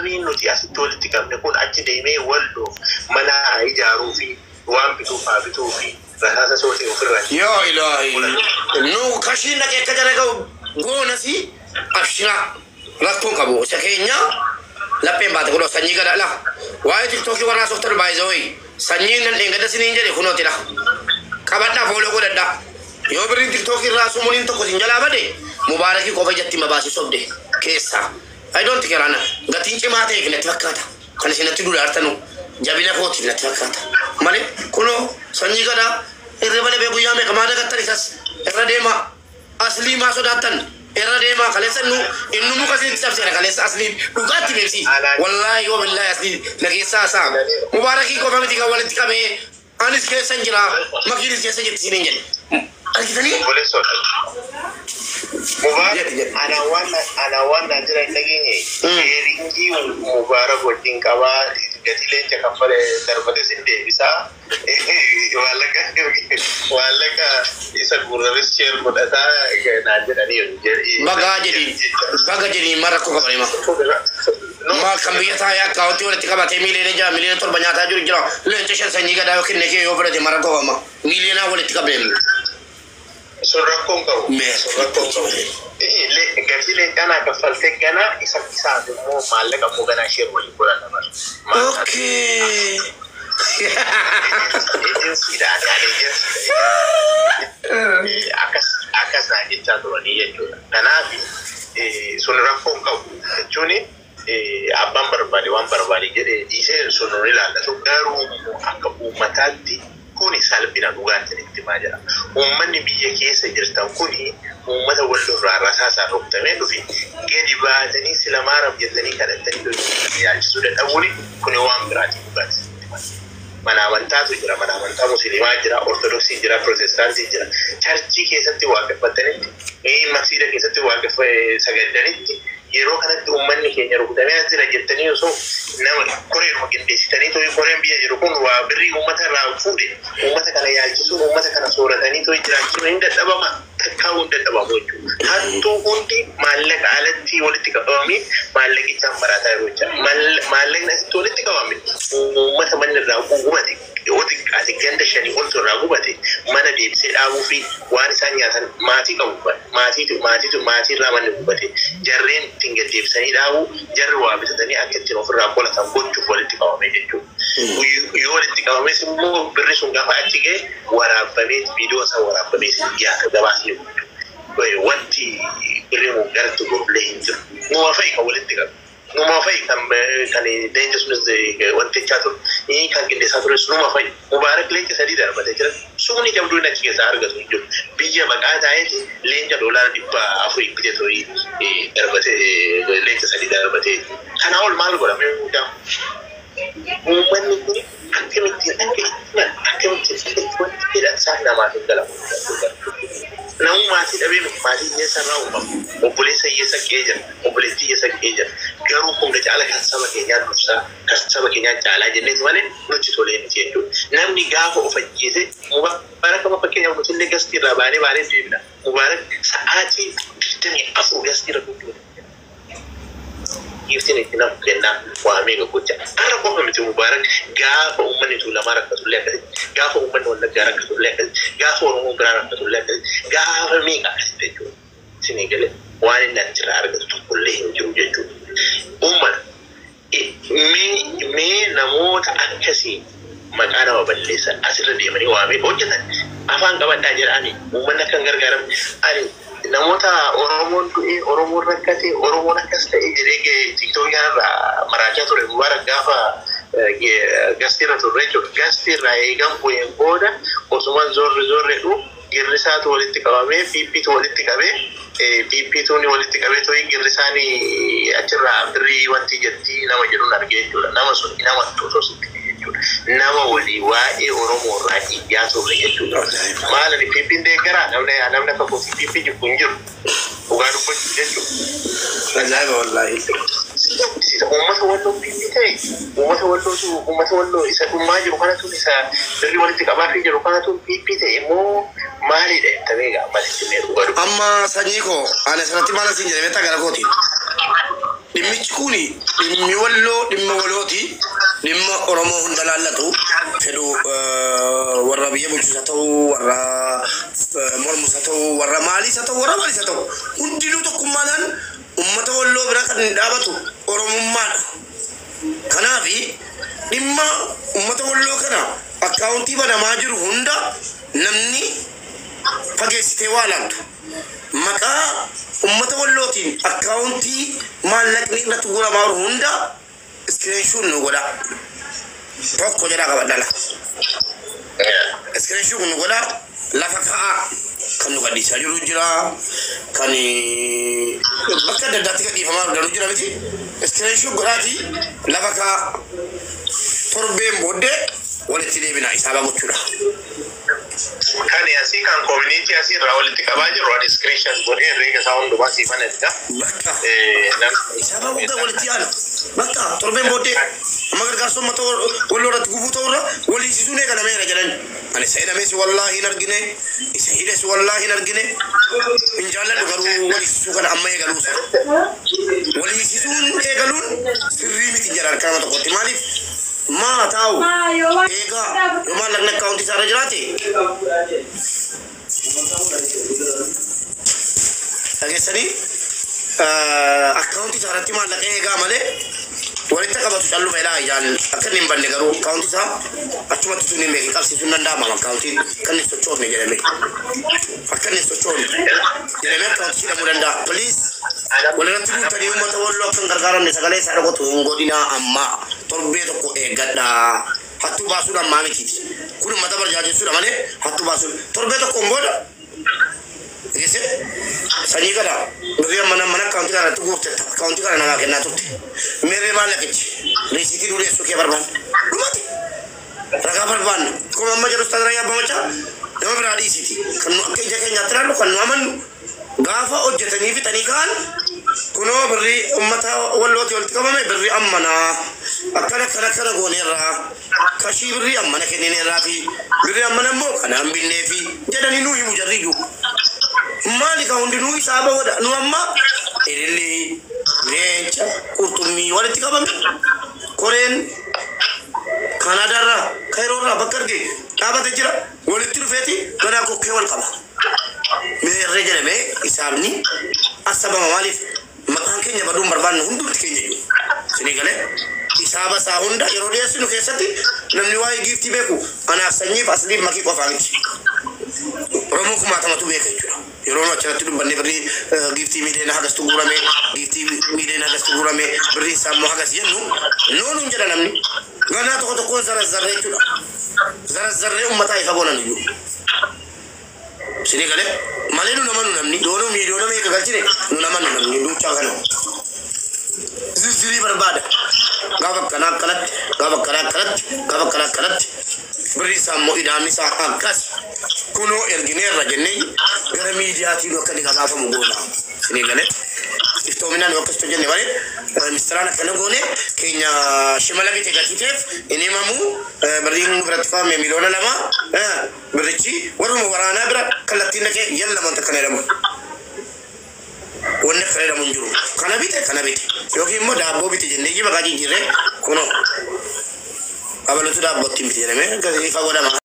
warri nuti asitti walitti qabne kun achi deemee walloof mana ijaaruu fi waan bituu fi rasaasa sootee ofirraa. Yoo ilaahi nu kashiin dhaqee akka jara ga'u goonasi abshira rakkoon qabu isa keenya lapheen baate kunoo sanyii gadaadha waa'ee tiktookii warraa sooftar baay'ee sanyiin nan dheengada siniin jedhe kunootidha qabadhaa fooloo godhadhaa yoo birriin tiktookii irraa sumuliin tokko sin jalaa bade mubaarakii qofa jatti mabaasi sobde keessaa I don't care ana gatiin cimaa ta'eef natti fakkaata kan isinatti duudhaartanu jabina kootiif natti fakkaata malee kunoo sanyii gadaa irra bada bee guyyaa meeqa maada gattan isas irra deema aslii maa sodaattan irra deema kaleessa innu muka isin cabseera kaleessa aslii dhugaatti beeksi wallaahi yoo billaahi aslii nageessaa isaa mubaarakii qofa miti kan walitti qabee anis keessan jira makiinis keessa jirti isiniin jedhe argitanii ana waan najira nagenye ringi mubarak wajin qaba gatileen cakaffale darbate sin deebisa wallaka isa gurraris share godhata najirani baga jedhi mara ko qabanima ma kan biyata ya kaawti walitti qabate miliyoona 7 nyaataa jiru jira leenca shan sanyii gadaa yookiin nekee yoo fudhate mara ko qaba miliyoona walitti qabeen Surrakon kau. Surrakon kau. Gaji le kana kafalte kana isa mo malle kamu kana share wali bola nama. Okay. Agency dah ada agency. Akas na kita tu ni je tu. Nanabi surrakon kau. Cuni abang berbalik jadi ise sunurila la tu garu akabu matati. Kuni salbina dhugaatti itti maajira ummanni biyya keessa jirtan kuni ummata wallurraa rasaasaan rukutamee dhufi gadi baatanii silamaaraaf jettanii kadhattanii yaalchisuu dadhabuuni kuni waan biraati dhugaatti mana amantaatu jira mana amantaa musliimaa jira ortodoksii jira protestaantii jira charchii keessatti waaqeffatanitti masjiida keessatti sagadanitti yeroo kanatti ummanni keenya rukutamee jira jettanii osoo nama koreen qindeessitanii to'ii koreen biyya jiru kun waa birrii ummata irraa fuudhe ummata kana yaalchisuun ummata kana sooratanii to'ii jiraachuun hin dadhabama takkaa hin dadhabamu jechuudha. Hattuu hundi maallaqa alatti walitti qabamanii maallaqichaan barataa yeroo jira maallaqni asitti walitti qabame ummata manni irraa gubate yoo xiqqaate ganda shanii oltu irraa gubate mana deebisee dhaabuu fi waan isaan nyaatan maatii qabu maatii irraa manni gubate jarreen ittiin gad deebisanii dhaabuu jarri waa bitatanii akka ittiin ofirraa qolatan gochuuf walitti qabame jechuudha. Yoo walitti qabames immoo birri sun gaafa achi ga'e waraabamee viidiyoo isaa waraabamee dhiyaata gabaasni wanti birri mun gartu gurgulee hin jiru. Numa fa'i kan walitti qabu. Numa fa'i kan leenca sunis wantichaa ture. Kan qindeessaa tures numa fa'i. Mubaarak leenca sadii darbatee jira. Sumni jabduun achi keessaa argatu hin jiru. Biyya maqaa taa'eeti leenca $400 bitee to'ii darbatee leenca sadii darbatee. Kana ol maal godhame hundaa? Uummanni kun akkamittiin wanti isaa namaaf hin galamu. Namu maatii dhabee maatii hiyyeessa irraa uumamu. Obboleessa hiyyeessa qe'ee jira. Obboleettii hiyyeessa qe'ee jira. Garuu humna caala kan saba keenyaa dursaa kan saba keenyaa caalaa jenneeti malee nuti tolee miti jechuudha. Namni gaafa of ajjeese Mubaarak amma fakkeenyaaf nuti illee gastii irraa baanee deebina. Mubaarak sa'aatii 24 gastii irra guddaa. Iftiin itti nama kennaa waamee gaggocha. Har'a qofa miti Mubaarak gaafa uummanni Tuulamaa rakkatullee akkasitti, gaafa uummanni Wallaggaa rakkatullee akkasitti, gaafa Oromoo biraa rakkatullee akkasitti, gaafa meeqa akkasitti jechuudha. Isinii galee waan inni achirraa argatu tokkollee hin jiru jechuudha. Uummata mee namoota akkasii maqaa nama balleessan asirra deemanii waamee hojjetan afaan qabadhaa jedhanii uummanni akka hin gargaaramne ani namoota Oromoon du'ee Oromoon rakkate Oromoon akkas ta'e jedhee tiiktookii kanarraa maraachaa ture Mubaarak gaafa gastiirra turre jechuudha. Gastiirraa eegan bu'een booda osumaan zorre girrisaatu walitti qabamee piippiitu walitti qabee piippiituun walitti qabee to'ii girrisaan achirraa birrii wanti jetti nama jedhuun argee jechuudha. Nama sun nama tosositti jechuudha. Nama walii waa'ee Oromoo irraa iyyaa turre jechuudha. Maalani piippiin deeggaraa namni akka kootii piippii jibbu hin jiru. Dhugaa dubbachuu jechuudha. Ajaa'iba wallaahi. Uummata walloo piippii ta'e uummata walloo isa dhummaa jiru kanatu isa birrii walitti qabaafii jiru kanatu piippii ta'e immoo maalidha jettee gaafatti dhugaa dubbachuu. Amma sanyii koo ani sanatti maal asiin jedhamee gara kootiin. dhimmichi dhimmi walloo dhimma walooti dhimma oromoo hunda laallatu fedhu warra biyya bulchuusa ta'uu warra mormuusa ta'uu warra maaliisa ta'uu warra maaliisa ta'uu hundinuu tokkummaadhaan ummata walloo bira kan dhaabatu oromummaadha. Kanaafi dhimma ummata walloo kana akkaawuntii banamaa jiru hunda namni fageessitee waa laaltu maqaa ummata wallootiin akkaawuntii maallaqni irratti guramaa jiru hunda iskiriinshuun nu godha tokko jedhaa qabadhala iskiriinshuun nu godha lafa ka'a kan nu gadhiisaa jiru jira kan bakka adda addaatti gadhiifamaa jiru jira miti iskiriinshuun godhaati lafa ka'a torbeen booddee walitti deebina isaaba gochuudha. Kan asii kan community asii irraa walitti qabaa jiru ani screenshot godhee herreega isaa hundumaa siifan edda. Isaaba guddaa walitti yaala. Bakka torbeen booddee amma gargaarsa uummata walloo irratti gufuu ta'urra waliisisuun eegalameera jedhan. Ani isa hidhames wallaahi hin argine isa hidhes wallaahi hin argine hin jaalladhu garuu waliisisuu kana amma eegaluusa. Waliisisuun eegaluun sirrii miti jedha harka nama tokkotti maaliif? Ma tahu ega cuma lagna kaunti sara jirate lagi sani akaunti sara ti malak ega male walita kabatu sallu mela jan akan nimban negaru kaunti sa acuma tu ni megi kasi sunan da mama kaunti kan ni sochor ni jereme akan ni sochor jereme kaunti sida mudanda please wala tu tadi umata wallo kan gargaran ni sagale sa ko tu ngodina amma torbe to ko e gadda hatu basu da mame kiti kunu mata bar jaje su da male hatu basu torbe to ko ngoda gese sanyi kada duriya mana kaunti kana tu gurte kaunti kana na kenna tutti mere mala kici resiti dure su ke barban dumati raga barban ko mamma jaru stadra ya bamacha dama bradi siti kan ke jake nyatra lo kan aman gafa ojjetani fitani kan kuno birri ummata walloti wal tikabame birri ammana akana kana gonera kashi birri ammana kenene rafi birri ammana mo kana ambinne fi jedani nu himu jarriju malika hundinu isaba wada nu amma elli rencha kurtumi wal tikabame koren kanada ra kairo ra bakarge tabata jira wal tirfeti kana ko kewal qaba me rejele me isabni asaba malif makan kenya badum barban hundu kenya sini gale isaba sa hunda yerodes nu kesati namni way gifti beku ana sanyi fasli maki ko famiti romo kuma tamatu be kayura yerono charatu dum bande bari gifti mi na hagas tugurame gifti mi na hagas tugurame bari sammo hagas yennu nonu jada namni gana to ko zara zarre tula zara zarre ummata ifagona niyu sini gale malenu namanu namni dono mi dono me galchine nu namanu namni du chagano ziziri barbada gaba kana kalat beri sammo idami sa akas kuno ergine rajenne gara media ti no kadi gaba fa mugona sini gale iftomina no kasto jenne bare mistrana kana gone kenya shimala bite gatitef ini mamu berdin beratfa me milona lama berici waru warana bra kalatina ke yalla man takana lama wonne khayra munjuru kana bite yoki mo dabbo bite jenne ji bagaji jire kuno abalo tu dabbo timbi jere me ka ifa goda